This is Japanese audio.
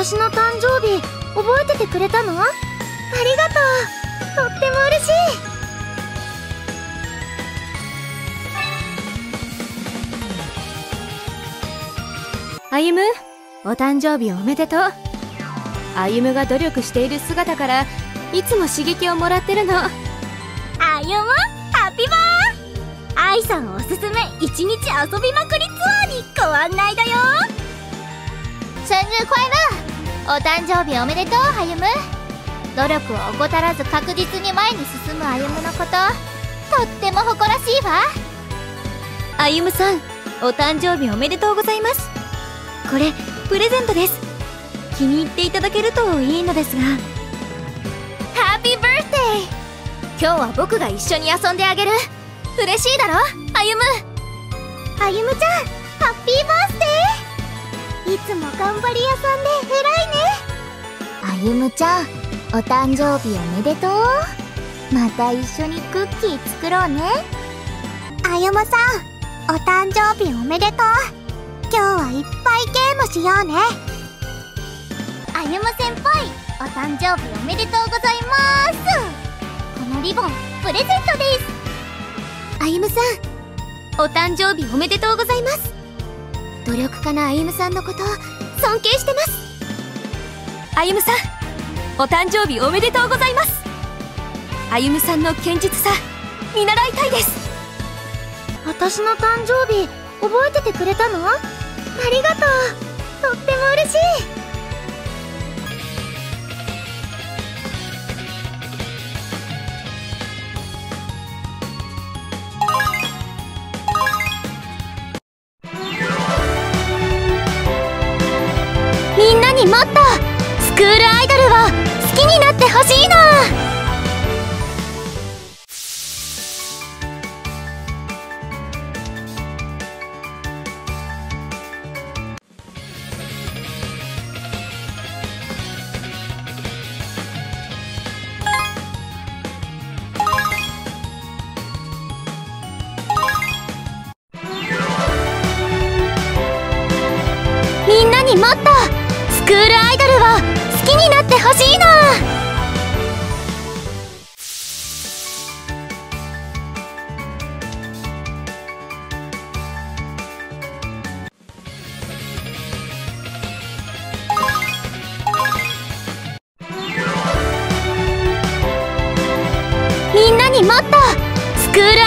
私の誕生日覚えててくれたの？ありがとう。とっても嬉しい。 歩夢、お誕生日おめでとう。歩夢が努力している姿からいつも刺激をもらってるの。 歩夢、ハッピーバー。愛さんおすすめ1日遊びまくりツアーにご案内だよ。生日快乐。お誕生日おめでとう、歩夢。努力を怠らず確実に前に進む歩夢のこと、とっても誇らしいわ。 歩夢さん、お誕生日おめでとうございます。これプレゼントです。気に入っていただけるといいのですが。 ハッピーバースデー。 今日は僕が一緒に遊んであげる。嬉しいだろ、歩夢。 歩夢ちゃん、ハッピーバースデー。いつも頑張り屋さんで偉いね。歩夢ちゃん、お誕生日おめでとう。また一緒にクッキー作ろうね。歩夢さん、お誕生日おめでとう。今日はいっぱいゲームしようね。歩夢先輩、お誕生日おめでとうございます。このリボンプレゼントです。 歩夢さん、お誕生日おめでとうございます。努力家な歩夢さんのこと尊敬してます。歩夢さん、お誕生日おめでとうございます。歩夢さんの堅実さ見習いたいです。 私の誕生日覚えててくれたの？ありがとう。とっても嬉しい。みんなにもっとスクールアイドルを好きになってほしいの。みんなにもっとスクールアイドルを好きになってほしいの。みんなにもっとスクール